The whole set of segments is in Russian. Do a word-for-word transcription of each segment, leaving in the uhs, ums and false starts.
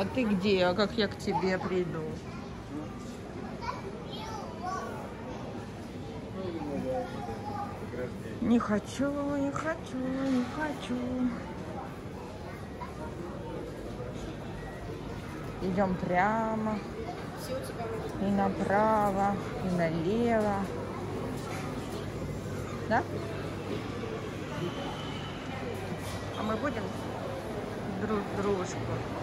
А ты где? А как я к тебе приду? Не хочу, не хочу, не хочу. Идем прямо. И направо, и налево. Да? А мы будем друг дружку.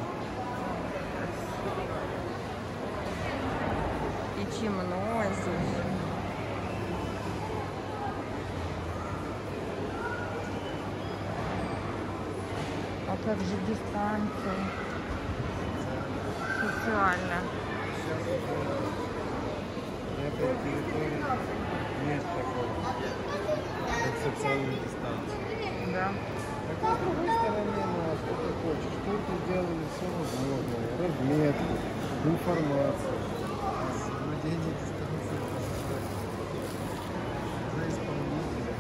И темно здесь. А как же дистанция? Социально. На этой территории нет такого, как социальной дистанции. Да. Так на другой стороне, ну а что ты хочешь? Тут сделали все возможное. Разметку, информацию. Соблюдение дистанции за исполнителя.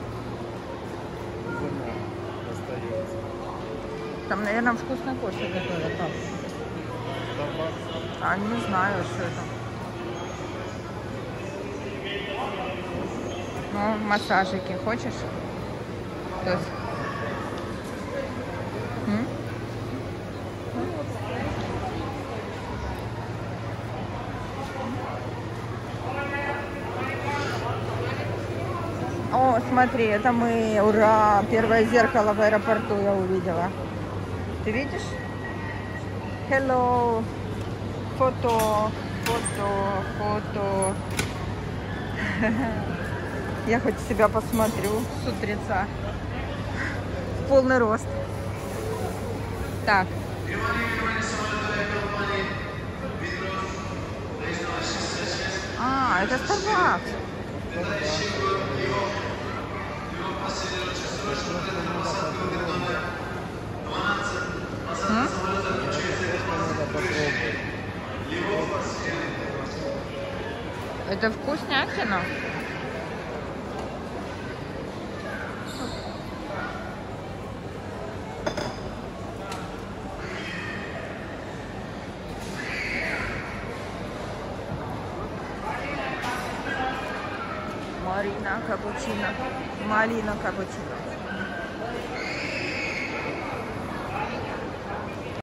За нами остается. Там, наверное, вкусный кофе готовят. Пап. Табак. А не знаю, что это. Ну, массажики хочешь? То есть... М? О, смотри, это мы, ура, первое зеркало в аэропорту я увидела. Ты видишь? Hello. Фото, фото, фото. Я хоть себя посмотрю с утреца. В полный рост. Так. А, это Starbucks. М? Это вкуснятина. Марина капучино. Малина капучино.